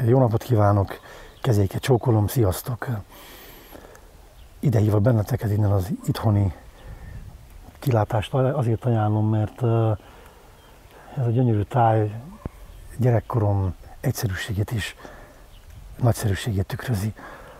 Jó napot kívánok, kezéket csókolom, sziasztok! Ide hívok benneteket innen az itthoni kilátást azért ajánlom, mert ez a gyönyörű táj gyerekkorom egyszerűségét is, nagyszerűségét tükrözi.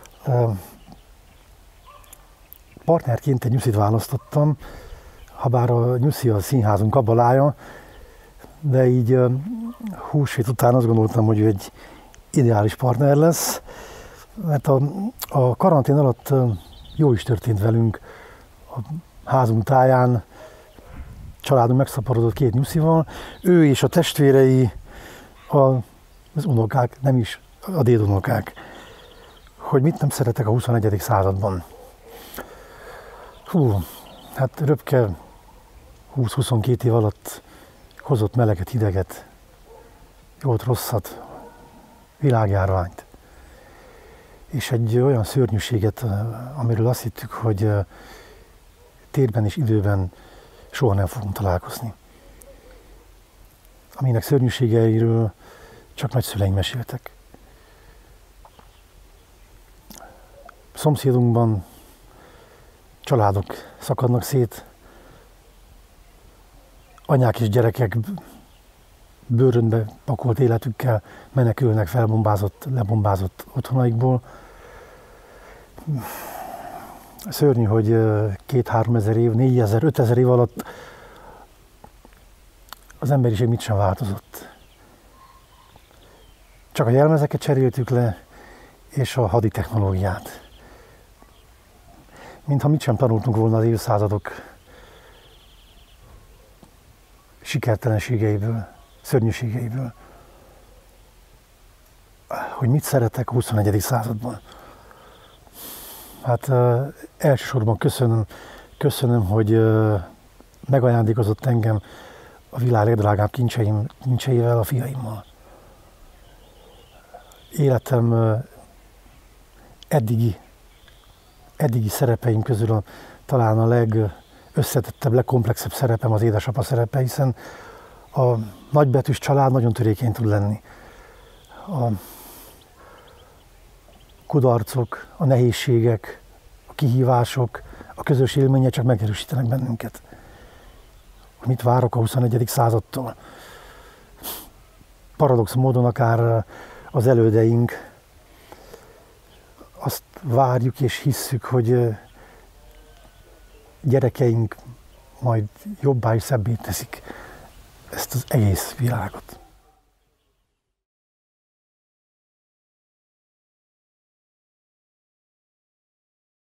Partnerként egy nyuszit választottam, habár a nyuszi a színházunk kabalája, de így húsvét után azt gondoltam, hogy ő egy ideális partner lesz, mert a karantén alatt jó is történt velünk a házunk táján, családunk megszaporodott 2 nyuszival, ő és a testvérei, az unokák, nem is a dédunokák, hogy mit nem szeretek a 21. században. Hát röpke 20-22 év alatt hozott meleget, hideget, jót, rosszat, világjárványt. És egy olyan szörnyűséget, amiről azt hittük, hogy térben és időben soha nem fogunk találkozni. Aminek szörnyűségeiről csak nagyszüleink meséltek. Szomszédunkban családok szakadnak szét, anyák és gyerekek bőrönbe pakolt életükkel menekülnek lebombázott otthonaikból. Szörnyű, hogy 2-3 ezer év, 4000, 5000 év alatt az emberiség mit sem változott. Csak a jelmezeket cseréltük le, és a hadi technológiát. Mintha mit sem tanultunk volna az évszázadok sikertelenségeiből, szörnyűségeiből. Hogy mit szeretek a 21. században. Hát elsősorban köszönöm, hogy megajándékozott engem a világ legdrágább kincseivel, a fiaimmal. Életem eddigi szerepeim közül talán a legösszetettebb, legkomplexebb szerepem az édesapa szerepe, hiszen a nagybetűs család nagyon törékeny tud lenni. A kudarcok, a nehézségek, a kihívások, a közös élmények csak megerősítenek bennünket. Mit várok a 21. századtól? Paradox módon akár az elődeink azt várjuk és hisszük, hogy gyerekeink majd jobbá és szebbé teszik ezt az egész világot.